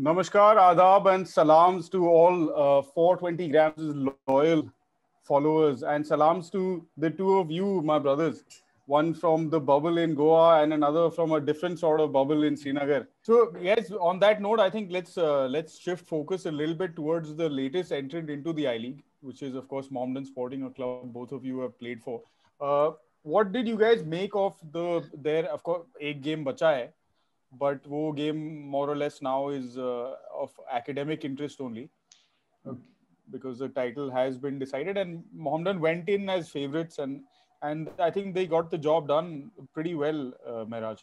Namaskar, Adab, and salams to all 420 grams loyal followers, and salams to the two of you, my brothers. One from the bubble in Goa and another from a different sort of bubble in Srinagar. So, yes, on that note, I think let's shift focus a little bit towards the latest entrant into the I League, which is of course Mohammedan Sporting, a club both of you have played for. Uh, what did you guys make of their, of course, एक game बचा है, but वो game more or less now is of academic interest only, uh, because the title has been decided and Mohammedan went in as favorites, and I think they got the job done pretty well, Mehraj.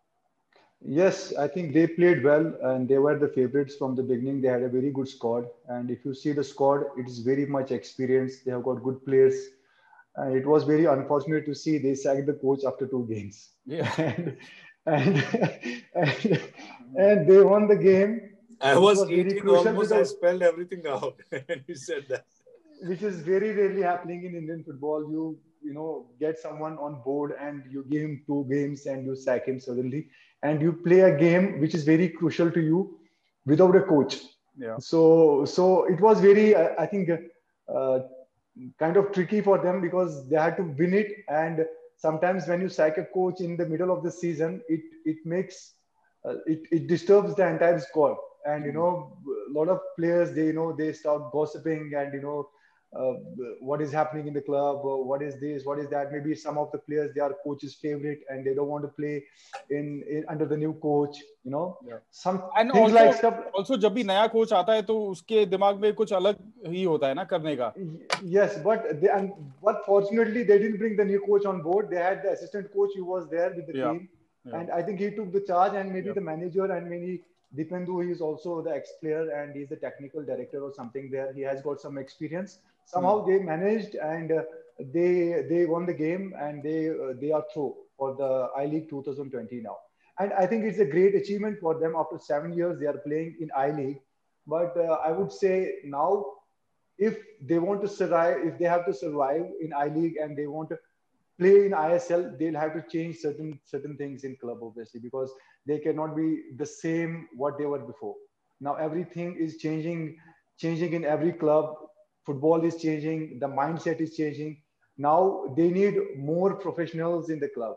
Yes, I think they played well and they were the favorites from the beginning. They had a very good squad. And if you see the squad, it is very much experienced. They have got good players. And it was very unfortunate to see they sacked the coach after 2 games. Yeah. And, and, and they won the game, I which was was very eating crucial almost, I because spelled everything out when you said that. which is very rarely happening in Indian football. You get someone on board and you give him 2 games and you sack him suddenly, and you play a game which is very crucial to you without a coach. Yeah. So it was very, I think, uh, kind of tricky for them because they had to win it. And sometimes when you sack a coach in the middle of the season, it makes it disturbs the entire squad. And a lot of players, they start gossiping and uh, what is happening in the club, or what is this, what is that. Maybe some of the players, they are coach's favorite and they don't want to play in under the new coach. Yeah. Some And things also, like stuff. also जब भी नया coach आता है तो उसके दिमाग में कुछ अलग ही होता है ना करने का. Yes, but fortunately they didn't bring the new coach on board. They had the assistant coach who was there with the Yeah. team, Yeah. and I think he took the charge. And maybe Yeah. the manager, and maybe Dipendu, he is also the ex-player and he's the technical director or something there. He has got some experience. Somehow they managed, and they won the game, and they are through for the I League 2020 now. And I think it's a great achievement for them. After 7 years, they are playing in I League. But I would say now, if they want to survive, if they have to survive in I League and they want to play in ISL, they'll have to change certain things in club, obviously, because they cannot be the same what they were before. Now everything is changing in every club. Football is changing, the mindset is changing. Now they need more professionals in the club.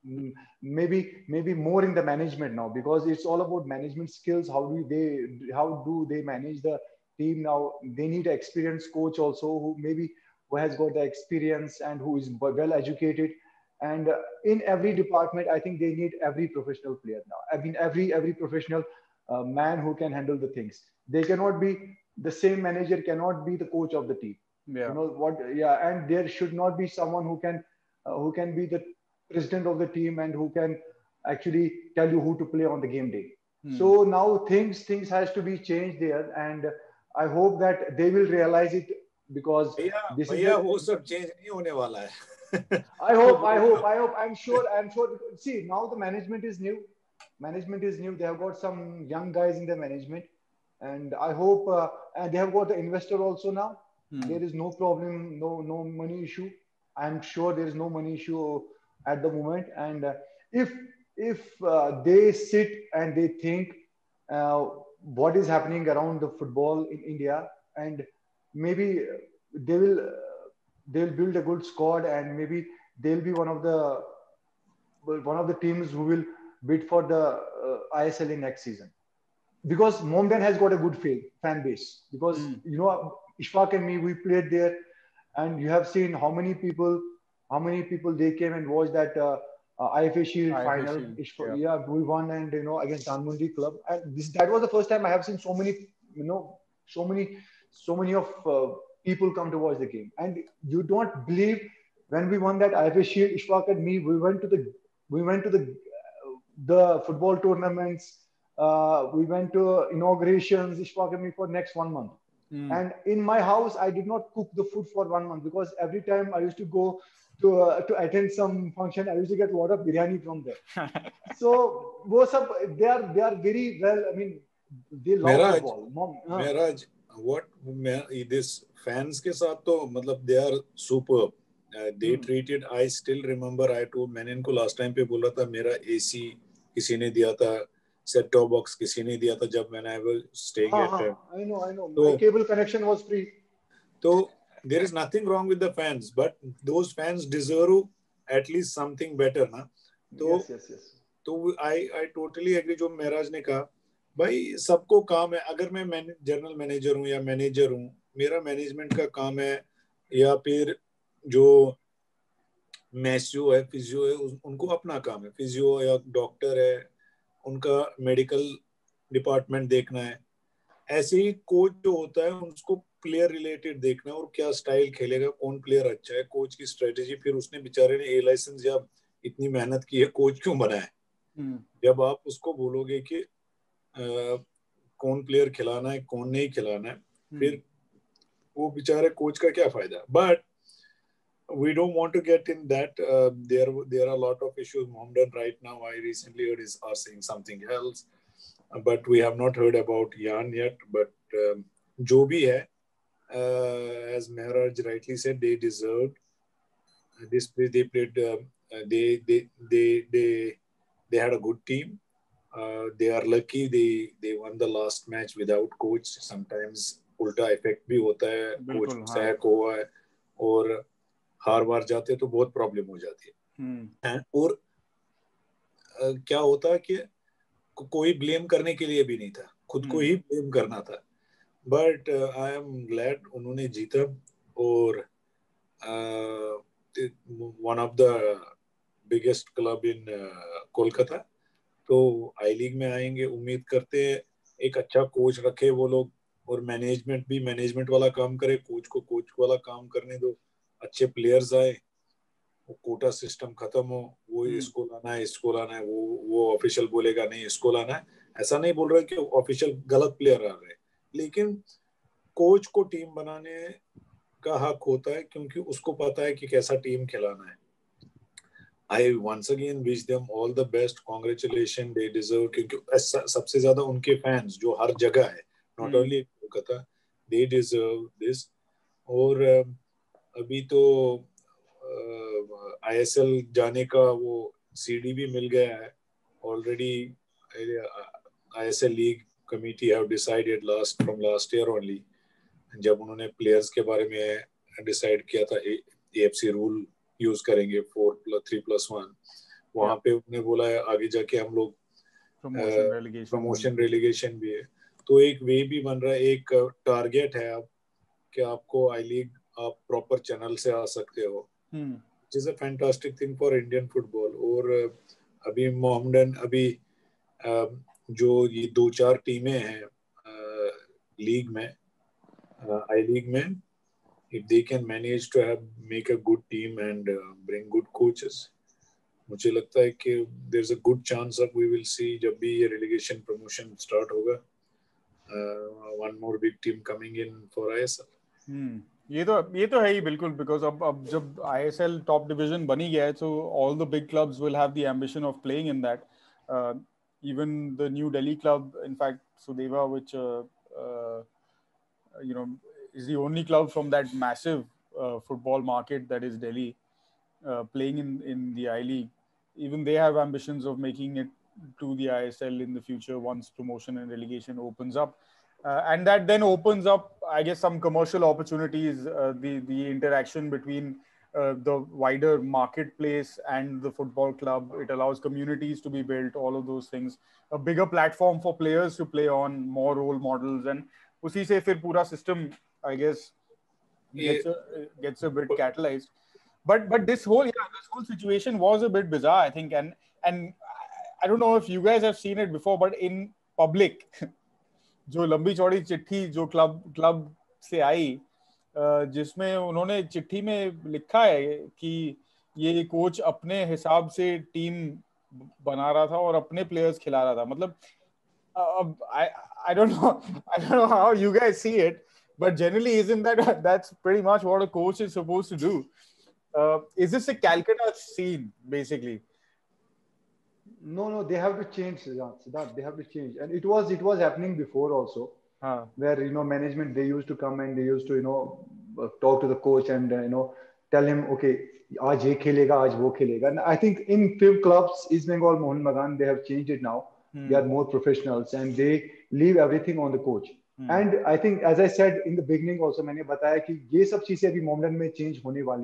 Maybe more in the management now, because it's all about management skills. How do they manage the team now? They need an experienced coach also, who has got the experience and who is well educated. And in every department, I think they need every professional player now. I mean, every professional man who can handle the things. They cannot be the same manager cannot be the coach of the team. Yeah. You know what? Yeah, and there should not be someone who can be the president of the team and who can actually tell you who to play on the game day. So now things has to be changed there, and I hope that they will realize it, because this is भैया वो सब change नहीं होने वाला है. I hope. I'm sure. See, now the management is new. They have got some young guys in the management, and I hope, and they have got the investor also now. There is no problem, no money issue. I'm sure there is no money issue at the moment. And if they sit and they think what is happening around the football in India, and maybe they will they'll build a good squad, and maybe they'll be one of the teams who will bid for the ISL in next season. Because Mohammedan has got a good fan base. Because Ishfaq and me, we played there, and you have seen how many people they came and watched that IFA Shield final. Yeah. We won, and against Dhanmondi club. And that was the first time I have seen so many of people come to watch the game. And you don't believe, when we won that IFA Shield, Ishfaq and me, we went to the football tournaments. We went to inaugurations, Ishfaq and me, for next 1 month. And in my house, I did not cook the food for 1 month, because every time I used to go to attend some function, I used to get a lot of biryani from there. So they are very well. I mean, they love football. Mehraj, this fans के साथ तो मतलब they are superb. They treated. I still remember. मैंने इनको last time पे बोला था, मेरा AC किसी ने दिया था. सेट टॉप बॉक्स किसी ने दिया था जब मैंने staying at I know my cable connection was free. So there is nothing wrong with the fans, but those fans deserve at least something better, ना? तो yes. तो I totally agree जो महराज ने कहा भाई सबको काम है अगर मैं जनरल मैनेजर हूँ या मैनेजर हूँ मेरा मैनेजमेंट का काम है या फिर जो मैस्यो है फिजियो है उनको अपना काम है फिजियो या डॉक्टर है उनका मेडिकल डिपार्टमेंट देखना है ऐसे ही कोच जो होता है उसको प्लेयर रिलेटेड देखना है और क्या स्टाइल खेलेगा कौन प्लेयर अच्छा है कोच की स्ट्रेटेजी फिर उसने बेचारे ने ए लाइसेंस या इतनी मेहनत की है कोच क्यों बना है जब आप उसको बोलोगे कि कौन प्लेयर खिलाना है कौन नहीं खिलाना है फिर वो बेचारे कोच का क्या फायदा but we don't want to get in that there are a lot of issues Mohammedan right now I recently heard are saying something else but we have not heard about Yan yet but jo bhi hai as Mehraj rightly said they deserved this they played they had a good team they are lucky they won the last match without coach sometimes ulta effect bhi hota hai coach sack hua hai aur हार बार जाते तो बहुत problem हो जाती है और क्या होता है कि कोई ब्लेम करने के लिए भी नहीं था खुद को ही ब्लेम करना था बट आई एम ग्लैड उन्होंने जीता और one of the biggest club in Kolkata तो आई लीग में आएंगे उम्मीद करते हैं एक अच्छा कोच रखे वो लोग और मैनेजमेंट भी मैनेजमेंट वाला काम करे कोच को कोच वाला काम करने दो अच्छे प्लेयर्स आए वो कोटा सिस्टम खत्म हो वो इसको लाना है वो ऑफिशियल बोलेगा नहीं इसको लाना है ऐसा नहीं बोल रहा कि ऑफिशियल गलत प्लेयर आ रहे लेकिन कोच को टीम बनाने का हक होता है क्योंकि उसको पता है कि कैसा टीम खिलाना है I once again wish them all the best congratulations they deserve क्योंकि सबसे ज्यादा उनके फैंस जो हर जगह है not only Kolkata they deserve this और अभी तो ISL जाने का वो CD भी मिल गया है already ISL league committee have decided from last year only जब उन्होंने प्लेयर्स के बारे में डिसाइड किया था AFC रूल यूज करेंगे 4+3+1 वहां पे उन्होंने बोला है आगे जाके हम लोग प्रमोशन रेलीगेशन भी है तो एक वे भी बन रहा है एक टारगेट है अब कि आपको आई लीग आप प्रॉपर चैनल से आ सकते हो which is a fantastic thing for Indian football और अभी मोहम्मदन अभी जो ये 2-4 टीमें हैं लीग में आई लीग में if they can manage to make a good team and bring good coaches मुझे लगता है कि there's a good chance that we will see जब भी ये relegation promotion start होगा one more big team coming in for ISL ये तो है ही बिल्कुल बिकॉज अब जब ISL टॉप डिवीजन बनी गया है so all the big clubs will have the ambition of playing in that even the New Delhi club in fact Sudeva which is the only club from that massive football market that is Delhi playing in the I-League even they have ambitions of making it to the ISL in the future once promotion and relegation opens up and that then opens up I guess some commercial opportunities the interaction between the wider marketplace and the football club it allows communities to be built all of those things a bigger platform for players to play on more role models and उसी से फिर पूरा system I guess gets a bit catalyzed but this whole situation was a bit bizarre I think and I don't know if you guys have seen it before but in public जो लंबी चौड़ी चिट्ठी जो club से आई जिसमें उन्होंने चिट्ठी में लिखा है कि ये कोच अपने हिसाब से टीम बना रहा था और अपने प्लेयर्स खिला रहा था मतलब I don't know how you guys see it but generally isn't that's pretty much what a coach is supposed to do is this a Calcutta scene basically No, they have to change, Siddharth. They have to change, and it was happening before also, where management they used to come and they used to talk to the coach and tell him okay, आज ये खेलेगा, आज वो खेलेगा. And I think in few clubs, East Bengal, Mohun Bagan, they have changed it now. They are more professionals and they leave everything on the coach. And I think, as I said in the beginning also, मैंने बताया कि ये सब चीजें अभी मोमडन में change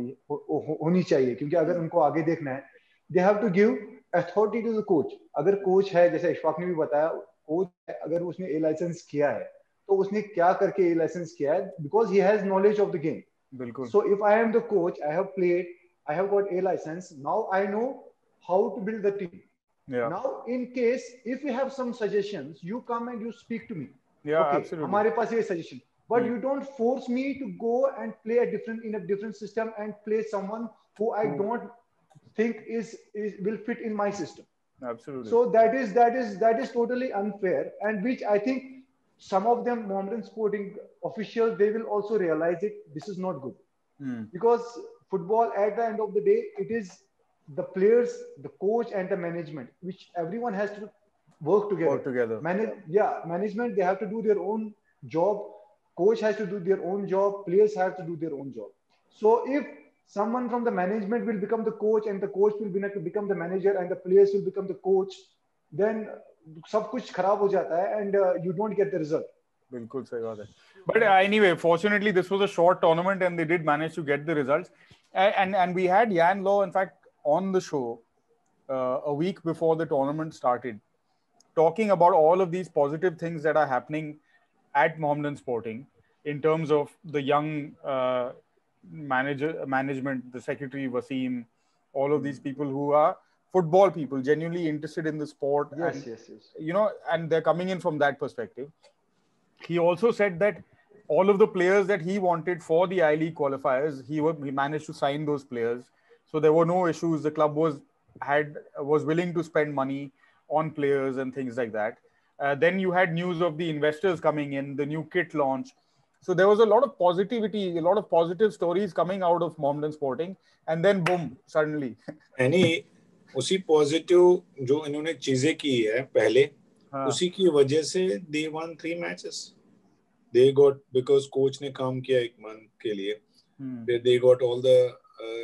होनी चाहिए, क्योंकि अगर उनको आगे देखना है, they have to give authority to the coach. अगर कोच है, जैसे इशफाक ने भी बताया, कोच है, अगर उसने ए लाइसेंस किया है तो उसने क्या करके ए लाइसेंस किया है, because he has knowledge of the game. बिल्कुल. So if I am the coach, I have played, I have got a license, now I know how to build the team. Yeah. Now in case if you have some suggestions, you come and you speak to me. Yeah, okay, absolutely. हमारे पास ये suggestion, but you don't force me to go and play in a different system and play someone who I don't think is will fit in my system. Absolutely. So that is totally unfair, and which I think some of them Mohammedan sporting officials, they will also realize it. This is not good, because football at the end of the day, it is the players, the coach, and the management, which everyone has to work together. Management, they have to do their own job. Coach has to do their own job. Players have to do their own job. So if someone from the management will become the coach and the coach will become the manager and the players will become the coach, then सब कुछ खराब हो जाता है and you don't get the result. बिल्कुल सही बात है. But anyway, fortunately, this was a short tournament and they did manage to get the results. And we had Yan Law, in fact, on the show a week before the tournament started, talking about all of these positive things that are happening at Mohammedan Sporting in terms of the young management, the secretary Wasim, all of these people who are football people, genuinely interested in the sport. Yes. You know, and they're coming in from that perspective. He also said that all of the players that he wanted for the I-League qualifiers, he managed to sign those players. So there were no issues. The club was willing to spend money on players and things like that. Then you had news of the investors coming in, the new kit launch. So there was a lot of positivity, a lot of positive stories coming out of Mohammedan Sporting, and then boom, suddenly. उसी positive जो इन्होंने चीजें की है पहले, उसी की वजह से they won 3 matches. They got, because coach ने काम किया एक month के लिए, they got all the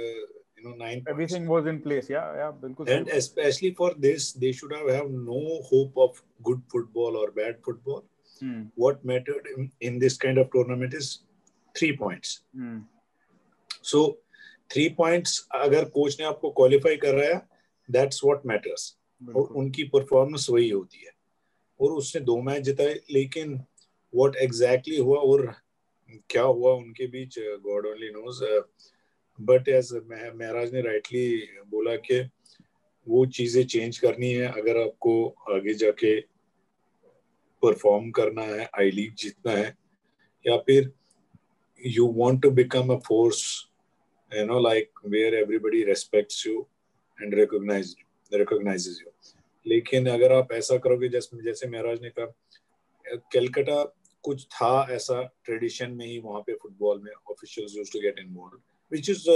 9 everything points was in place. Yeah, बिल्कुल. And especially for this, they should have no hope of good football or bad football. What mattered in this kind of tournament is 3 points. So 3 points अगर coach ने आपको qualify कराया, that's what matters. और उनकी performance वही होती है. और उसने 2 मैच जिताए, लेकिन what exactly हुआ और क्या हुआ उनके बीच, God only knows. But as महराज ने rightly बोला कि वो चीजें चेंज करनी है अगर आपको आगे जाके परफॉर्म करना है, आई लीग जीतना है, या फिर you want to become a force, like where everybody respects you and recognizes you. लेकिन अगर आप ऐसा करोगे, जैसे महराज ने कहा, कलकत्ता कुछ था ऐसा ट्रेडिशन में ही, वहाँ पे फुटबॉल में officials used to get involved, which is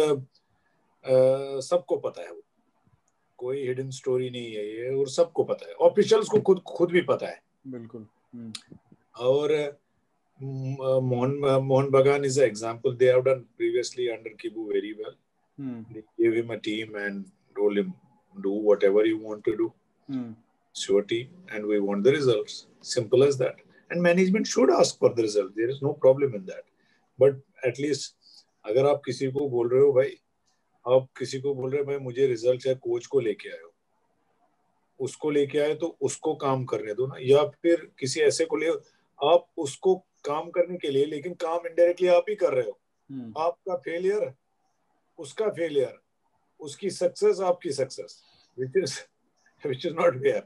सबको पता है, वो कोई हिडन स्टोरी नहीं है ये, और सबको पता है, ऑफिशियल्स को खुद भी पता है. बिल्कुल. और Mohan Bagan is an example. They have done previously under Kibu very well. They gave him a team and told him, do whatever you want to do. It's your team and we want the results. Simple as that. And management should ask for the result. There is no problem in that. But at least अगर आप किसी को बोल रहे हो भाई, मुझे result है, कोच को लेके आए हो, उसको लेके आए तो उसको काम करने दो ना, या फिर किसी ऐसे को ले, आप उसको काम करने के लिए, लेकिन काम इनडायरेक्टली आप ही कर रहे हो. आपका फेलियर उसका फेलियर, उसकी सक्सेस आपकी success, which is not fair.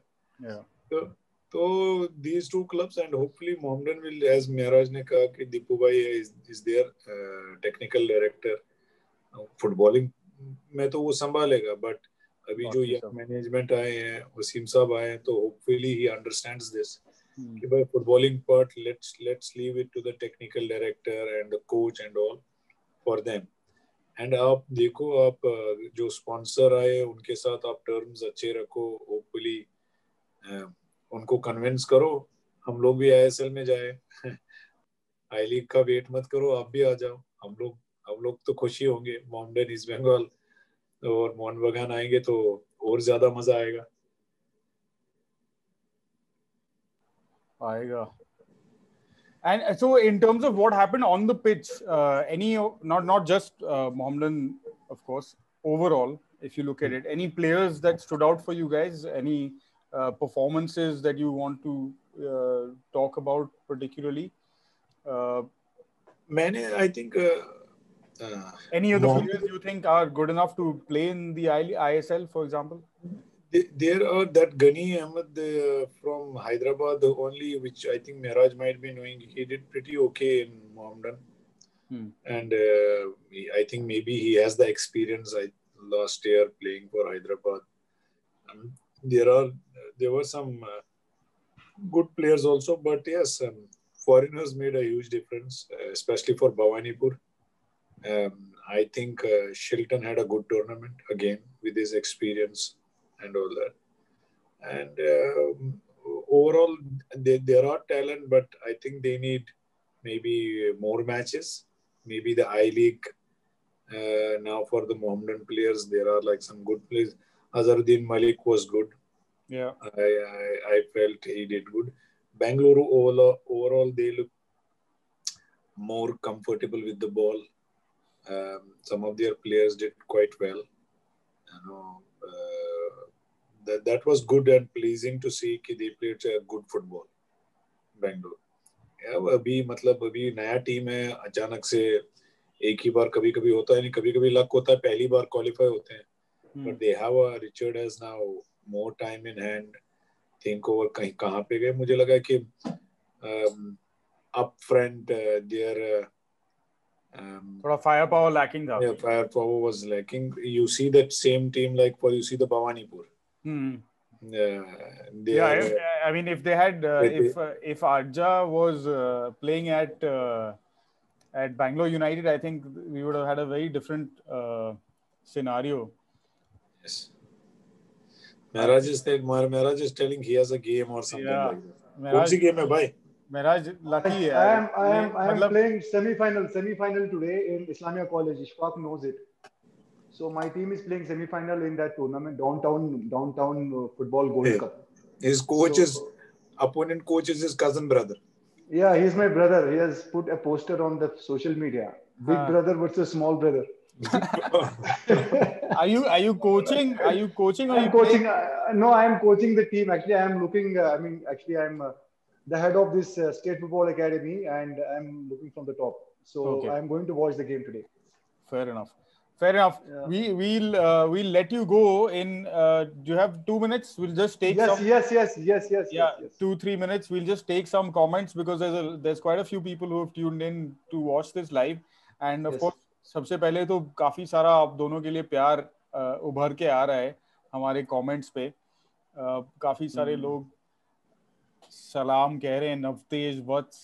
So these two clubs, and hopefully Mohammedan will, as Mehraj ne kaha कि दीपू भाई is their technical director, footballing में तो वो संभालेगा, बट अभी जो यंग मैनेजमेंट आए हैं, वसीम साहब आए हैं, तो होपफुली ही अंडरस्टैंड्स दिस कि भाई footballing part let's leave it to the technical director and the coach and all for them. And आप देखो, आप जो स्पॉन्सर आए उनके साथ आप टर्म्स अच्छे रखो, होपफुली उनको कन्विंस करो, हम लोग भी आईएसएल में जाए. आई लीग का वेट मत करो, आप भी आ जाओ, हम लोग तो खुशी होंगे. मोहम्मदन, ईस्ट बंगाल और मोहन बगान आएंगे तो और ज्यादा मजा आएगा. आएगा. And so, in terms of what happened on the pitch, any not just Mohammedan, of course, overall, if you look at it, any players that stood out for you guys, any performances that you want to talk about particularly? I think any of the players you think are good enough to play in the ISL, for example? There are that Ghani Ahmed from Hyderabad, the only which I think Mehraj might be knowing. He did pretty okay in Mohammedan. And I think maybe he has the experience last year playing for Hyderabad. There were some good players also, but yes, foreigners made a huge difference, especially for Bhawanipur. I think Shilton had a good tournament again with his experience and all that. And overall, there are talent, but I think they need maybe more matches. Maybe the I-League now for the Mohammedan players, there are like some good players. Azharuddin Malik was good. Yeah, I felt he did good. Bengaluru overall they look more comfortable with the ball. Some of their players did quite well. That was good and pleasing to see कि they played good football. Bangalore. अभी नया team है, अचानक से एक ही बार कभी-कभी होता है नहीं, कभी-कभी लक होता है, पहली बार क्वालिफाई होते हैं. But they have Richard has now more time in hand. Think over कहाँ पे गए, मुझे लगा कि up front their थोड़ा firepower lacking था. Yeah, firepower was lacking. You see that same team you see the Bhawanipur. I mean, if they had, if Arja was playing at Bangalore United, I think we would have had a very different scenario. Yes. Mehraj is telling he has a game or something like that. What's the game, bhai? Mehraj lucky. I am playing semi-final today in Islamia College. Ishfaq knows it. So my team is playing semi-final in that tournament, downtown football Gold Cup. His opponent coach is his cousin brother. Yeah, he's my brother. He has put a poster on the social media. Big brother versus small brother. Are you coaching? Are you coaching? I'm coaching. No, I am coaching the team. Actually, I am looking. I'm the head of this state football academy, and I'm looking from the top. So I'm going to watch the game today. Fair enough. Yeah. We'll let you go in. Do you have 2 minutes? We'll just take yes. 2-3 minutes. We'll just take some comments because there's quite a few people who have tuned in to watch this live, and of course, सबसे पहले तो काफी सारा आप दोनों के लिए प्यार उभर के आ रहा है हमारे कमेंट्स पे. काफी सारे लोग सलाम कह रहे हैं. नवतेज वत्स,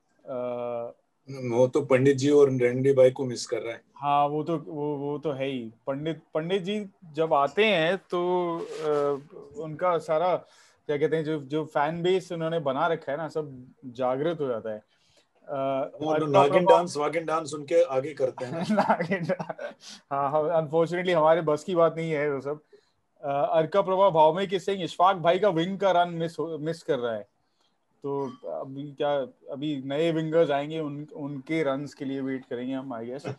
वो तो पंडित जी और रेंडी भाई को मिस कर रहा है. हाँ, वो तो है ही. पंडित जी जब आते हैं तो उनका सारा क्या कहते हैं जो फैन बेस उन्होंने बना रखा है ना, सब जागृत हो जाता है. नागिन डांस उनके आगे करते हैं. हाँ, अनफॉर्चुनेटली हमारे बस की बात नहीं है वो सब. अर्का प्रभा भावमय के सिंह इशफाक भाई का विंग का रन मिस कर रहा है. तो अभी नए विंगर्स आएंगे, उनके रन्स के लिए वेट करेंगे हम, I guess.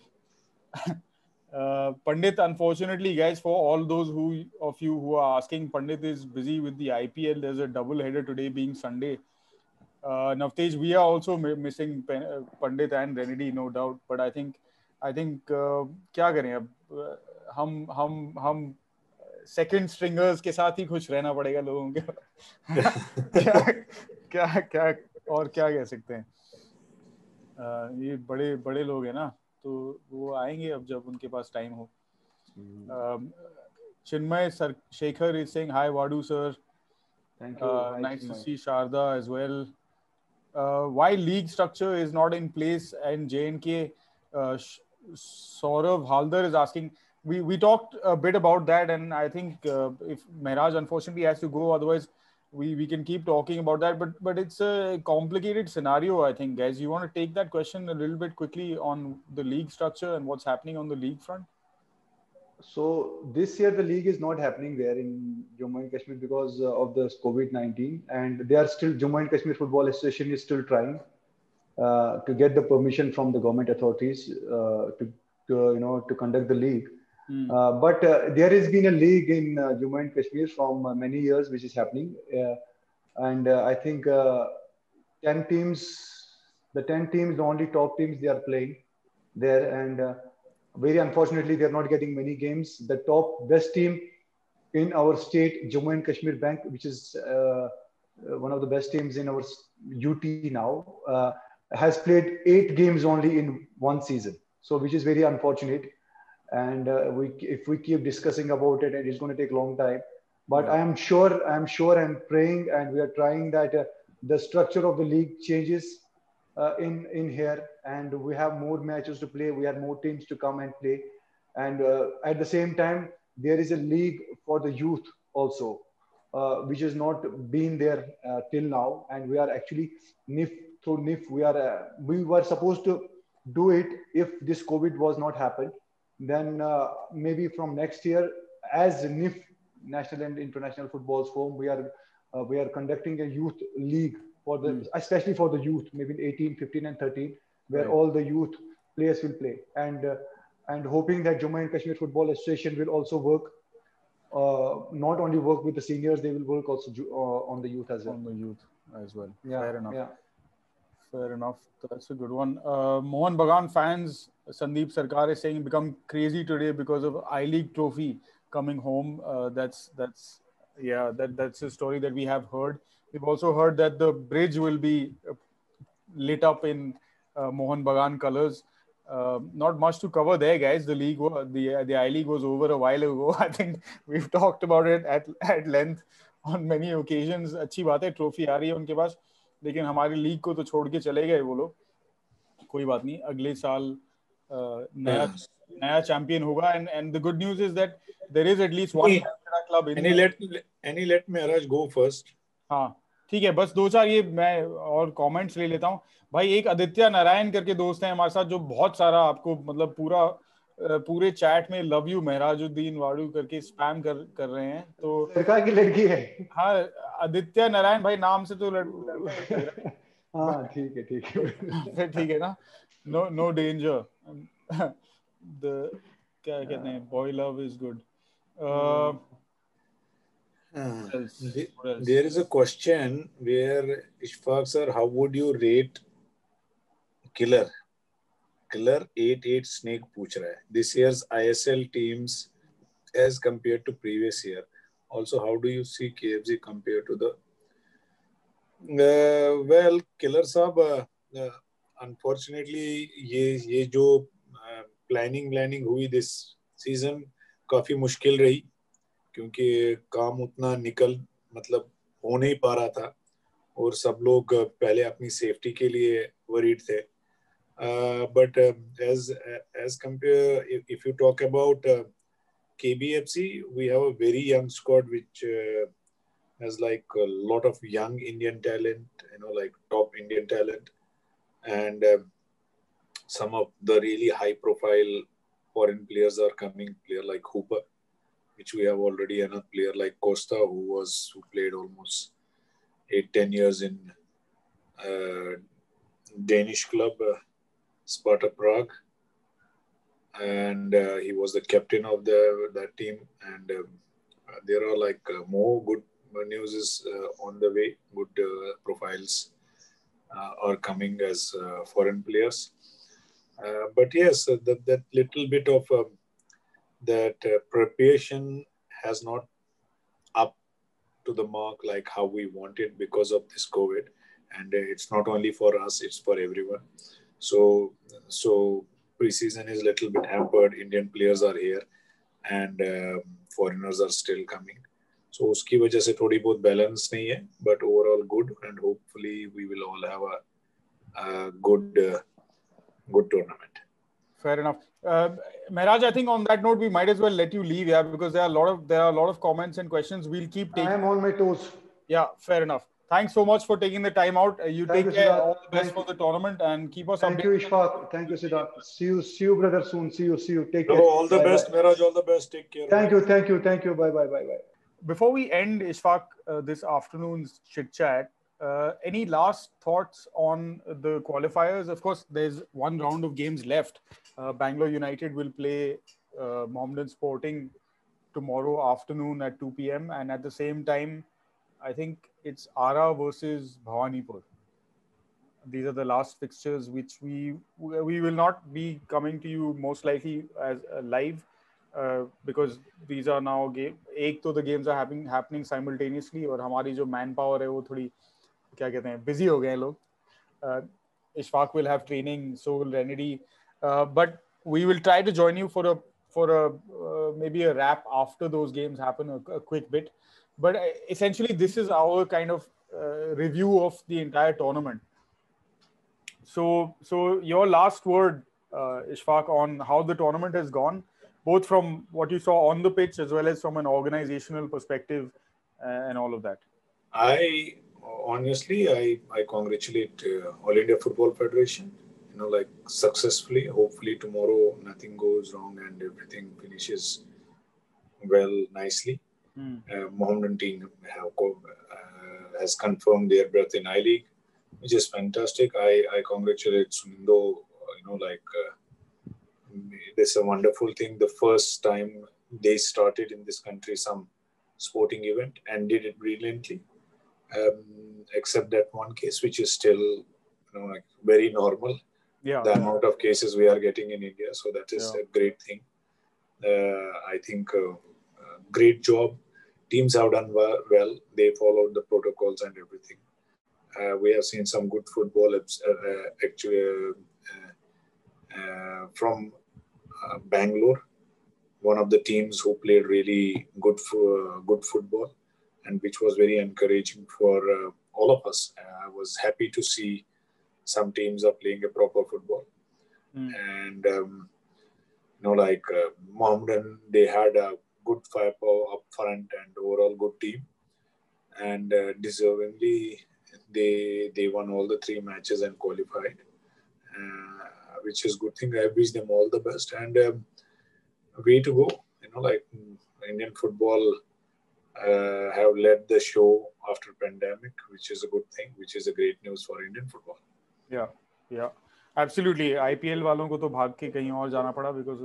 Pandit, unfortunately, guys, for all those of you who are asking, Pandit is busy with the IPL. There's a double header today being Sunday. Navtej, we are also missing Pandit and Renedy, no doubt. But I think क्या करें अब, हम second stringers के साथ ही खुश रहना पड़ेगा लोगों के. क्या और क्या कह सकते हैं. ये बड़े लोग हैं ना, तो वो आएंगे अब जब उनके पास टाइम हो. Chinmay Shekhar is saying hi, Wadu sir. Thank you. Nice to see Sharda as well. Why league structure is not in place and J&K? Saurav Haldar is asking. We talked a bit about that, and I think if Mehraj unfortunately has to go, otherwise we can keep talking about that. But it's a complicated scenario, I think, guys. You want to take that question a little bit quickly on the league structure and what's happening on the league front? So this year the league is not happening there in Jammu and Kashmir because of the COVID-19, and they are still Jammu and Kashmir Football Association is still trying to get the permission from the government authorities to conduct the league. But there has been a league in Jammu and Kashmir from many years, which is happening, and I think 10 teams, the 10 teams, the only top teams, they are playing there, and very unfortunately, they are not getting many games. The top best team in our state, Jammu and Kashmir Bank, which is one of the best teams in our UT now, has played 8 games only in one season. So, which is very unfortunate. And if we keep discussing about it, it's going to take a long time. But I am sure and praying, and we are trying that the structure of the league changes in here, and we have more matches to play. We have more teams to come and play, and at the same time, there is a league for the youth also, which has not been there till now, and we are actually NIF through NIF. We were supposed to do it if this COVID was not happened. Then maybe from next year, as NIF, National and International Football Forum, we are conducting a youth league for the especially for the youth, maybe 18, 15, and 13, where all the youth players will play, and hoping that Jammu and Kashmir Football Association will also work, not only work with the seniors, they will work also on the youth as well. On the youth as well. Yeah, fair enough. Yeah. Fair enough. That's a good one. Mohun Bagan fans, Sandeep Sarkar is saying, become crazy today because of I-League trophy coming home. That's a story that we have heard. We've also heard that the bridge will be lit up in Mohun Bagan colors. Not much to cover there, guys. The I-League was over a while ago. I think we've talked about it at length on many occasions. अच्छी बात है, trophy आ रही है उनके पास, लेकिन हमारी league को तो छोड़ के चले गए वो लोग. कोई बात नहीं, अगले साल नया चैंपियन होगा. And the good news is that there is at least one club in. Let Mehraj go first. हाँ ठीक है, बस 2-4 ये मैं और कमेंट्स ले लेता हूँ भाई. एक आदित्य नारायण करके दोस्त हैं हमारे साथ, जो बहुत सारा आपको मतलब पूरे चैट में लव यू महराजुद्दीन वाडू करके स्पैम कर रहे हैं. तो लड़का की लड़की है? हाँ, आदित्य नारायण भाई नाम से तो हाँ ठीक है ठीक है ना. No danger. क्या कहते हैं, boy love is good. There is a question where Ishfaq sir, how would you rate Killer 88 Snake पूछ रहा है, this year's ISL teams as compared to previous year. Also, how do you see KFC compared to the well, Killer साहब, unfortunately ये जो planning हुई this season काफी मुश्किल रही, क्योंकि काम उतना मतलब हो नहीं पा रहा था, और सब लोग पहले अपनी सेफ्टी के लिए वरीड थे. But as compare, if you talk about KBFC, we have a very young squad which has like a lot of young Indian talent, like top Indian talent, and some of the really high profile foreign players are coming, player like Hooper, which we have already, and a player like Costa who played almost 8-10 years in Danish club Sparta Prague, and he was the captain of that team. And there are like more good news is on the way. Good profiles are coming as foreign players. But yes, that little bit of that preparation has not up to the mark like how we wanted because of this COVID. And it's not only for us, it's for everyone. So pre-season is a little bit hampered. Indian players are here and foreigners are still coming. So उसकी वजह से थोड़ी बहुत balance नहीं है, but overall good, and hopefully we will all have a good tournament. Fair enough. Mehraj, I think on that note, we might as well let you leave, yeah, because there are a lot of comments and questions. We'll keep taking. I am on my toes. Yeah, fair enough. thanks so much for taking the time out. You Thank take you, care. Siddharth. All the best Thank for you. the tournament and keep us Thank you, updated. Ishfaq. Thank you, Siddharth. See you, brother, soon. See you. Take care. Hello, all the Bye, best, bye. Miraj. All the best. Take care. Thank Bye. you, thank you. Bye. Before we end, Ishfaq, this afternoon's chit chat, any last thoughts on the qualifiers? Of course, there's one round of games left. Bangalore United will play Mohammedan Sporting tomorrow afternoon at 2 p.m. And at the same time, I think it's Ara versus Bhawanipur. These are the last fixtures which we will not be coming to you most likely as live because these are now game. एक तो the games are happening simultaneously और हमारी जो manpower है वो थोड़ी क्या कहते हैं busy हो गए हैं लोग. Ishfaq will have training, so will Renedy, but we will try to join you for a maybe a wrap after those games happen, a quick bit. But essentially, this is our kind of review of the entire tournament. So your last word, Ishfaq, on how the tournament has gone, both from what you saw on the pitch as well as from an organizational perspective and all of that. I honestly, I congratulate All India Football Federation. Like successfully. Hopefully tomorrow nothing goes wrong and everything finishes well nicely. Mohammedan team has confirmed their berth in I-League, which is fantastic. I congratulate Sunindo. This is a wonderful thing. The first time they started in this country some sporting event and did it brilliantly. Except that one case, which is still very normal. Yeah. The amount of cases we are getting in India, so that is a great thing. I think great job. Teams have done well. They followed the protocols and everything. We have seen some good football actually from Bangalore, one of the teams who played really good football, and which was very encouraging for all of us. I was happy to see some teams are playing a proper football. And Mohammedan, they had a good firepower up front and overall good team, and deservingly they won all the 3 matches and qualified, which is good thing. I wish them all the best and way to go. Indian football have led the show after pandemic, which is a good thing, which is a great news for Indian football. Yeah, absolutely. IPL वालों को तो भाग के कहीं और जाना पड़ा because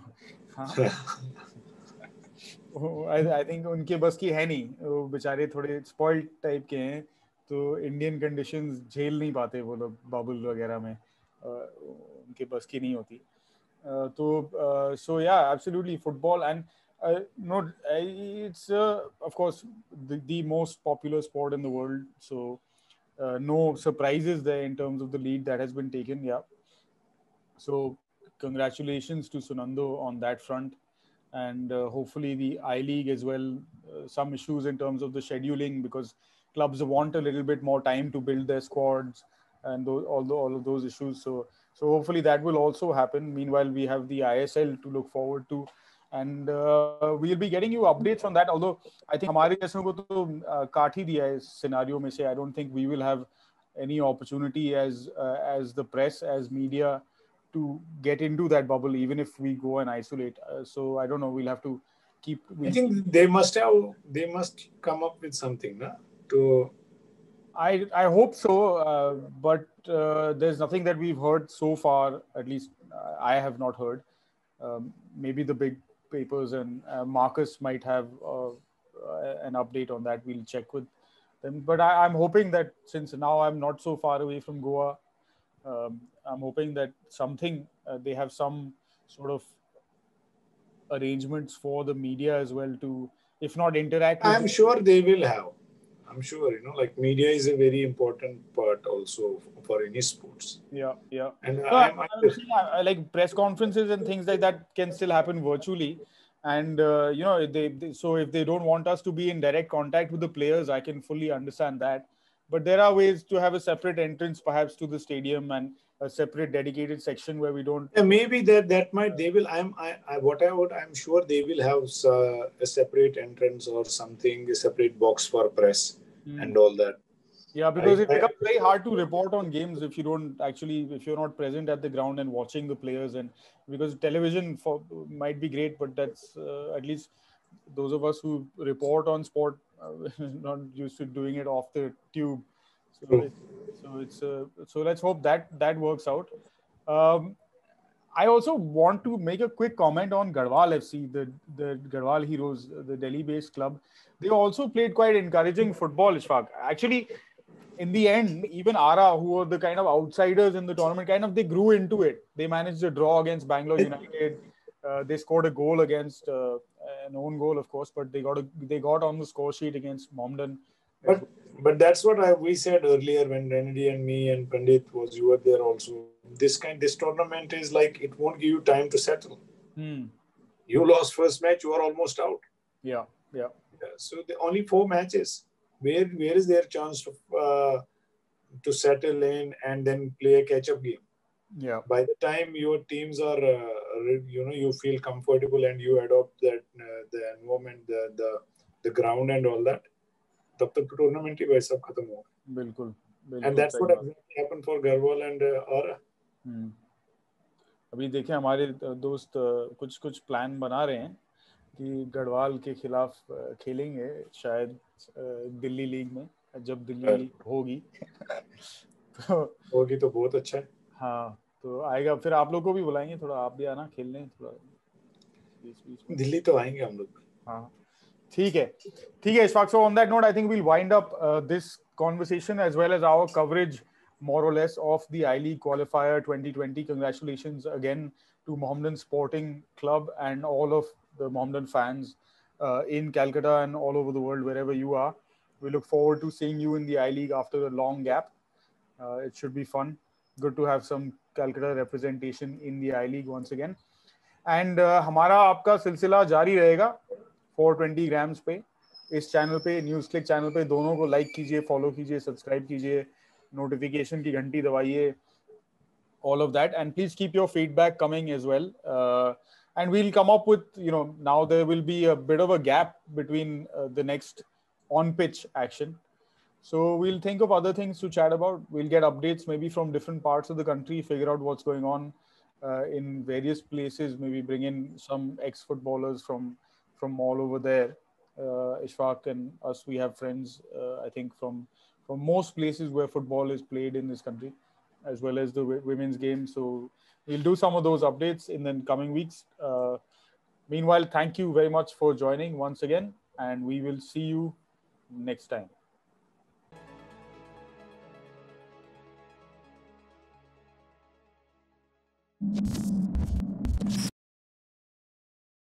I think उनके बस की है नहीं, वो बेचारे थोड़े spoiled type के हैं, तो Indian conditions झेल नहीं पाते वो लोग bubble वगैरह में, उनके बस की नहीं होती. So yeah, absolutely football and it's of course the most popular sport in the world, so no surprises there in terms of the lead that has been taken. Yeah, so congratulations to Sunando on that front, and hopefully the I-League as well. Some issues in terms of the scheduling because clubs want a little bit more time to build their squads and all of those issues. So hopefully that will also happen. Meanwhile, we have the ISL to look forward to, and we'll be getting you updates on that. Although I think हमारे जैसों को तो काट ही दिया है इस scenario में से. I don't think we will have any opportunity as the press, as media, to get into that bubble, even if we go and isolate. So I don't know. We'll have to keep. I think they must come up with something, na? I hope so, but there's nothing that we've heard so far. At least I have not heard. Maybe the big papers and Marcus might have an update on that. We'll check with them. But I'm hoping that since now I'm not so far away from Goa, I'm hoping that they have some sort of arrangements for the media as well to, if not interact with. I'm sure they will have. I'm sure, media is a very important part also for any sports. Yeah. And I'm saying, like press conferences and things like that can still happen virtually. And, so if they don't want us to be in direct contact with the players, I can fully understand that. But there are ways to have a separate entrance, perhaps, to the stadium and a separate dedicated section where we don't. Yeah, maybe that might, they will, I'm sure they will have a separate entrance or something, a separate box for press and all that. Yeah, because it becomes very hard to report on games if you're not present at the ground and watching the players. And because television might be great, but that's at least those of us who report on sport not used to doing it off the tube. So let's hope that works out. Um, I also want to make a quick comment on Garhwal FC, the Garhwal Heroes, the Delhi-based club. They also played quite encouraging football, Ishfaq. Actually, in the end, even Ara, who were the kind of outsiders in the tournament, they grew into it. They managed a draw against Bangalore United. They scored a goal against an own goal, of course, but they got on the score sheet against Mohammedan. But that's what we said earlier when Renedy and me and Pandit you were there also. This tournament is like it won't give you time to settle. You lost first match, you are almost out. Yeah. So the only 4 matches. Where is their chance to settle in and then play a catch-up game? Yeah. By the time your teams are, you feel comfortable and you adopt that the environment, the ground and all that. तब तक tournament ही वैसा खत्म हो बिल्कुल and that's what exactly happened for Garhwal and Ara. अभी देखें हमारे दोस्त कुछ प्लान बना रहे हैं कि गढ़वाल के खिलाफ खेलेंगे शायद दिल्ली लीग में जब दिल्ली होगी तो बहुत अच्छा है. हाँ तो आएगा फिर आप लोग को भी बुलाएंगे थोड़ा आप भी आना खेलने थोड़ा बीच दिल्ली तो आएंगे हम लोग. हाँ ठीक है Ishfaq. So on that note, I think we'll wind up this conversation as well as our coverage more or less of the I-League qualifier 2020. Congratulations again to Mohammedan Sporting Club and all of the Mohammedan fans in Calcutta and all over the world, wherever you are. We look forward to seeing you in the I-League after a long gap. It should be fun. Good to have some Calcutta representation in the I-League once again. And हमारा आपका सिलसिला जारी रहेगा 420 grams पे इस channel पे news click channel पे दोनों को लाइक कीजिए फॉलो कीजिए सब्सक्राइब कीजिए नोटिफिकेशन की घंटी दबाइए all of that and please keep your feedback coming as well and we'll come up with now there will be a bit of a gap between the next on pitch action so we'll think of other things to chat about. We'll get updates maybe from different parts of the country, figure out what's going on in various places, maybe bring in some ex-footballers from all over there. Ishfaq and us, we have friends, I think, from most places where football is played in this country, as well as the women's game. So we'll do some of those updates in the coming weeks. Meanwhile, thank you very much for joining once again, and we will see you next time.